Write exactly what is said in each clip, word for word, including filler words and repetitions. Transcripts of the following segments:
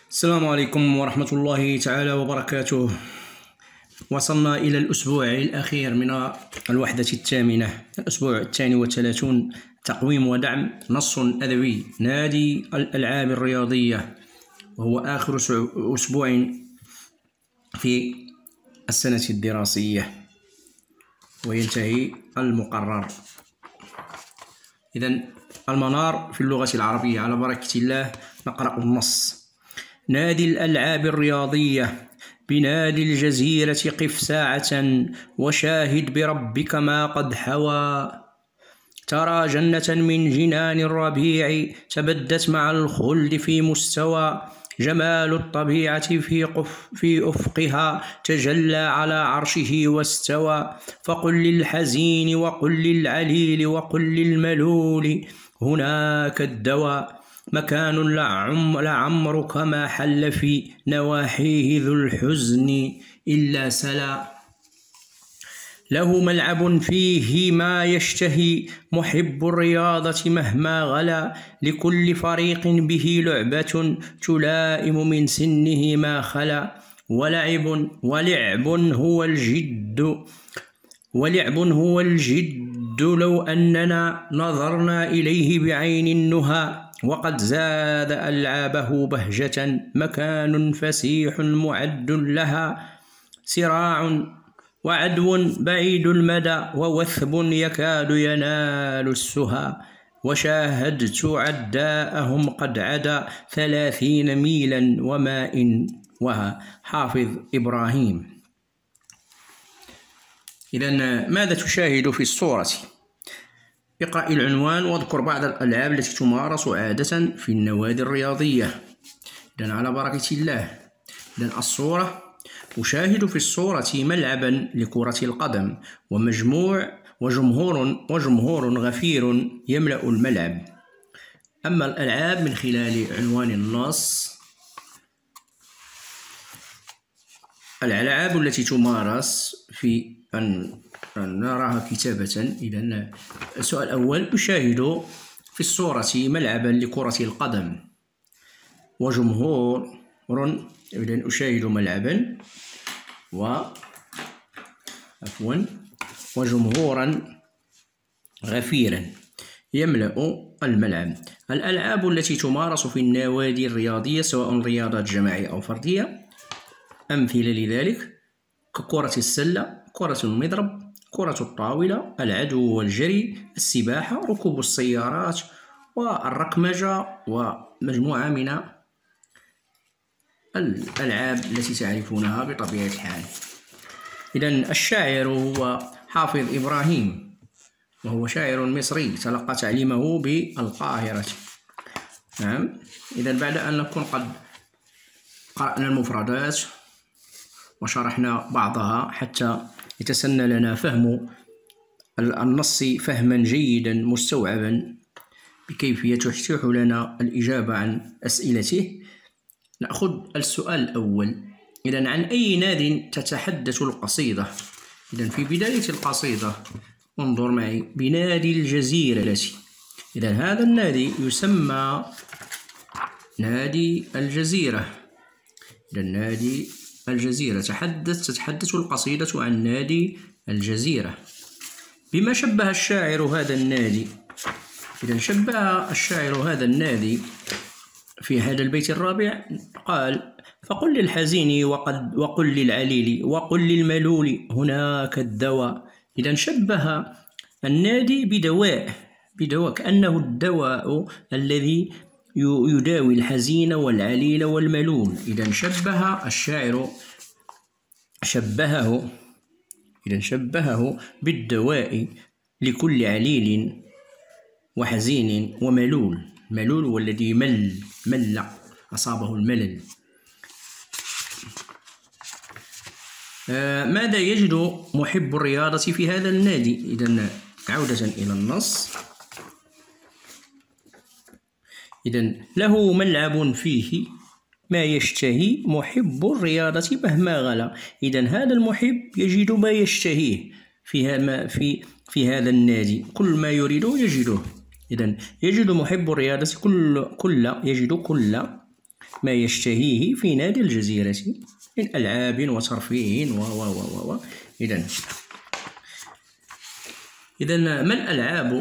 السلام عليكم ورحمة الله تعالى وبركاته. وصلنا إلى الأسبوع الأخير من الوحدة الثامنة، الأسبوع الثاني والثلاثون. تقويم ودعم نص أدبي نادي الألعاب الرياضية، وهو آخر أسبوع في السنة الدراسية وينتهي المقرر. إذن المنار في اللغة العربية. على بركة الله نقرأ النص. نادي الألعاب الرياضية بنادي الجزيرة قف ساعة وشاهد بربك ما قد حوى. ترى جنة من جنان الربيع تبدت مع الخلد في مستوى. جمال الطبيعة في, قف في أفقها تجلى على عرشه واستوى. فقل للحزين وقل للعليل وقل للملول هناك الدواء. مكان لعم لعمرك ما حل في نواحيه ذو الحزن إلا سلا. له ملعب فيه ما يشتهي محب الرياضة مهما غلا. لكل فريق به لعبة تلائم من سنه ما خلا. ولعب ولعب هو الجد ولعب هو الجد لو أننا نظرنا إليه بعين النهى. وقد زاد ألعابه بهجة مكان فسيح معد لها. صراع وعدو بعيد المدى ووثب يكاد ينال السهى. وشاهدت عداءهم قد عدا ثلاثين ميلا وماء وها. حافظ إبراهيم. إذن ماذا تشاهد في الصورة؟ اقرأ العنوان واذكر بعض الألعاب التي تمارس عادة في النوادي الرياضية. إذن على بركة الله. إذن الصورة: أشاهد في الصورة ملعبا لكرة القدم ومجموع وجمهور وجمهور غفير يملأ الملعب. أما الألعاب من خلال عنوان النص: الألعاب التي تمارس في أن نراها كتابة. إذن السؤال الأول: أشاهد في الصورة ملعبا لكرة القدم وجمهور. إذن أشاهد ملعبا و عفوا وجمهورا غفيرا يملأ الملعب. الألعاب التي تمارس في النوادي الرياضية سواء رياضات جماعية أو فردية، أمثلة لذلك ككرة السلة، كرة المضرب، كرة الطاولة، العدو والجري، السباحة، ركوب السيارات، والركمجة، ومجموعة من الألعاب التي تعرفونها بطبيعة الحال. إذن الشاعر هو حافظ إبراهيم، وهو شاعر مصري تلقى تعليمه بالقاهرة. نعم. إذن بعد أن نكون قد قرأنا المفردات وشرحنا بعضها حتى يتسنى لنا فهم النص فهما جيدا مستوعبا بكيفية تتيح لنا الإجابة عن أسئلته، نأخذ السؤال الأول. إذن عن أي ناد تتحدث القصيدة؟ إذن في بداية القصيدة انظر معي: بنادي الجزيرة. إذن هذا النادي يسمى نادي الجزيرة. إذن نادي الجزيرة تحدث تتحدث القصيدة عن نادي الجزيرة. بما شبه الشاعر هذا النادي؟ إذن شبه الشاعر هذا النادي في هذا البيت الرابع، قال: فقل للحزين وقد وقل للعليل وقل للملول هناك الدواء. إذن شبه النادي بدواء بدواء كأنه الدواء الذي يداوي الحزين والعليل والملول. إذن شبه الشاعر شبهه إذن شبهه بالدواء لكل عليل وحزين وملول. ملول هو الذي مل مل أصابه الملل. آه ماذا يجد محب الرياضة في هذا النادي؟ إذن عودة إلى النص. إذن له ملعب فيه ما يشتهي محب الرياضة مهما غلا. إذن هذا المحب يجد ما يشتهيه في في في هذا النادي، كل ما يريده يجده. إذن يجد محب الرياضة كل كل يجد كل ما يشتهيه في نادي الجزيرة من ألعاب وترفيه و و و و إذن إذن ما الألعاب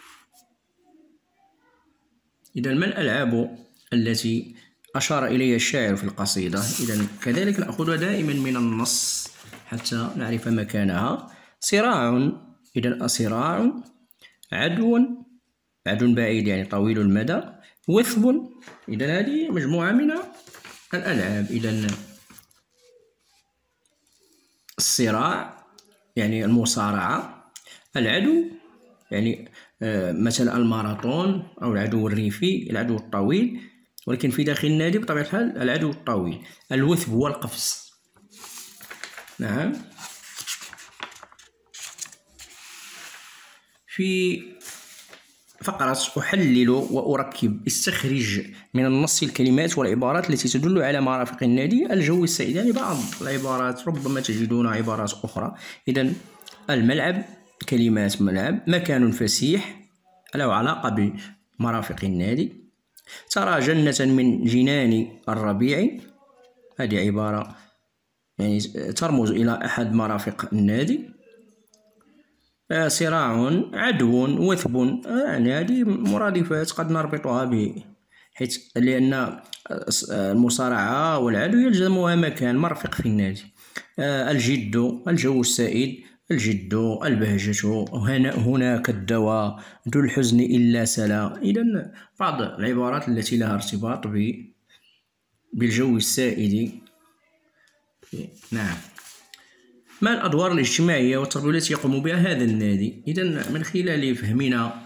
إذن ما الألعاب التي أشار إليها الشاعر في القصيدة؟ إذن كذلك نأخذها دائما من النص حتى نعرف مكانها. صراع، إذن صراع، عدو، عدو بعيد يعني طويل المدى، وثب، إذن هذه مجموعة من الألعاب. إذن الصراع يعني المصارعة، العدو يعني آه مثلا الماراثون أو العدو الريفي، العدو الطويل، ولكن في داخل النادي بطبيعة الحال العدو الطويل. الوثب هو القفز. نعم. في فقرة أحلل وأركب استخرج من النص الكلمات والعبارات التي تدل على مرافق النادي. الجو السائد، يعني بعض العبارات ربما تجدون عبارات أخرى. إذن الملعب، كلمات ملعب. مكان فسيح له علاقة بمرافق النادي. ترى جنة من جنان الربيع، هذه عبارة يعني ترمز إلى أحد مرافق النادي. صراع، عدو، وثب، يعني هذه مرادفات قد نربطها به، حيث لأن المصارعة والعدو يلزمها مكان مرفق في النادي. الجد، الجو السائد، الجد، البهجة، هناك الدواء، ذو الحزن إلا سلا. إذن بعض العبارات التي لها ارتباط بالجو السائد. نعم. ما الأدوار الاجتماعية والتربوية التي يقوم بها هذا النادي؟ إذن من خلال فهمنا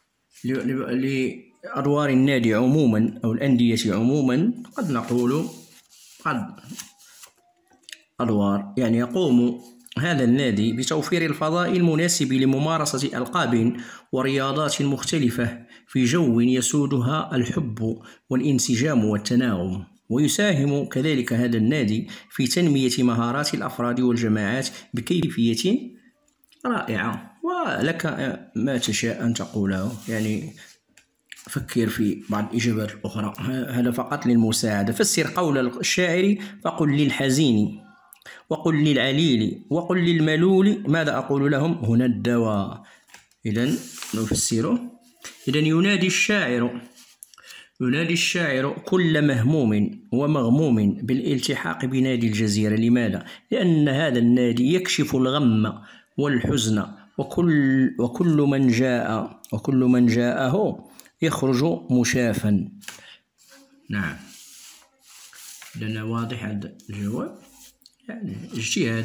لأدوار النادي عموما أو الأندية عموما قد نقول قد أدوار يعني يقوم هذا النادي بتوفير الفضاء المناسب لممارسة ألقاب ورياضات مختلفة في جو يسودها الحب والانسجام والتناغم. ويساهم كذلك هذا النادي في تنمية مهارات الأفراد والجماعات بكيفية رائعة. ولك ما تشاء أن تقوله، يعني فكر في بعض الإجابات الأخرى، هذا فقط للمساعدة. فسر قول الشاعر: فقل للحزين وقل للعليل وقل للملول ماذا أقول لهم؟ هنا الدواء. إذن نفسره. إذن ينادي الشاعر ينادي الشاعر كل مهموم ومغموم بالالتحاق بنادي الجزيرة. لماذا؟ لأن هذا النادي يكشف الغم والحزن، وكل وكل من جاء وكل من جاءه يخرج مشافا. نعم. لأن واضح هذا الجواب، يعني اجتهاد.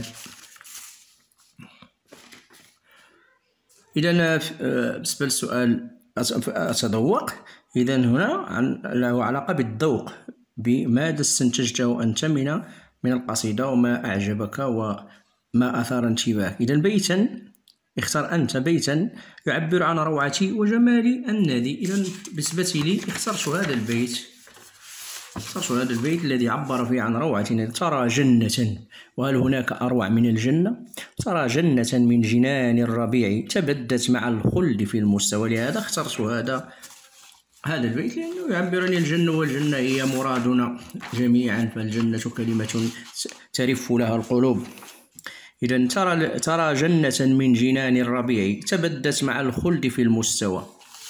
إذا بالنسبة للسؤال أتذوق، إذا هنا له علاقة بالذوق، بماذا استنتجته أنت من من القصيدة وما أعجبك وما أثار انتباهك. إذا بيتا، اختر أنت بيتا يعبر عن روعة وجمال النادي. إذا بالنسبة لي اخترت هذا البيت اخترت هذا البيت الذي عبر فيه عن روعة النادي. ترى جنة، وهل هناك أروع من الجنة؟ ترى جنة من جنان الربيع تبدت مع الخلد في المستوى. لهذا اخترت هذا هذا البيت، لأنه يعبر عن الجنة، والجنة هي مرادنا جميعا، فالجنة كلمة ترف لها القلوب. إذن ترى ترى جنة من جنان الربيع تبدت مع الخلد في المستوى.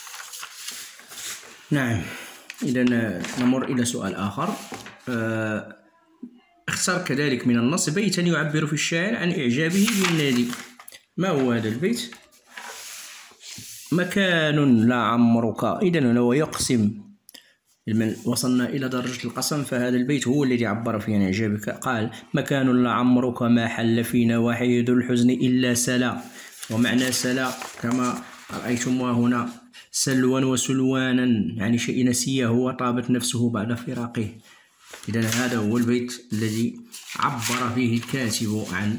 نعم. إذن نمر إلى سؤال آخر. أه اختر كذلك من النص بيتا يعبر في الشاعر عن إعجابه بالنادي. ما هو هذا البيت؟ مكان لعمرك. إذن هو يقسم، وصلنا إلى درجة القسم، فهذا البيت هو الذي عبر فيه عن إعجابك. قال: مكان لعمرك ما حل في نواحي ذو الحزن إلا سلا. ومعنى سلا كما رأيتم هنا سلوا وسلوانا، يعني شيء نسيه وطابت نفسه بعد فراقه. إذن هذا هو البيت الذي عبر فيه الكاتب عن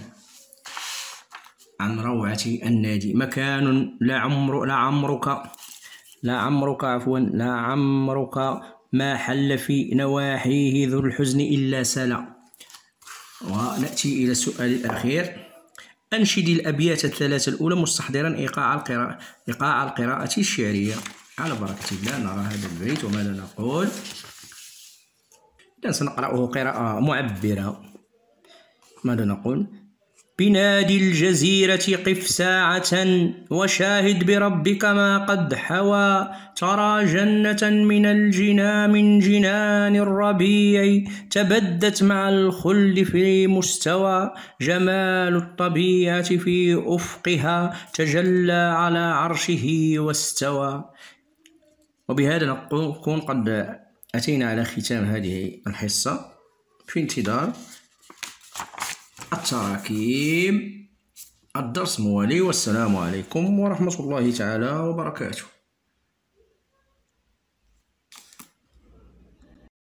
عن روعة النادي. مكان لعمر لعمرك لعمرك عفوا لعمرك ما حل في نواحيه ذو الحزن إلا سلا. ونأتي إلى السؤال الأخير. أنشد الأبيات الثلاثة الأولى مستحضرا إيقاع القراءة إيقاع القراءة الشعرية. على بركة الله نرى هذا البيت وماذا نقول. إذا سنقرأه قراءة معبرة. ماذا نقول؟ بنادي الجزيرة قف ساعة وشاهد بربك ما قد حوى، ترى جنة من الجنى من جنان الربيع تبدت مع الخلد في مستوى، جمال الطبيعة في أفقها تجلى على عرشه واستوى. وبهذا نكون قد أتينا على ختام هذه الحصة، في انتظار التراكيب الدرس موالي. والسلام عليكم ورحمة الله تعالى وبركاته.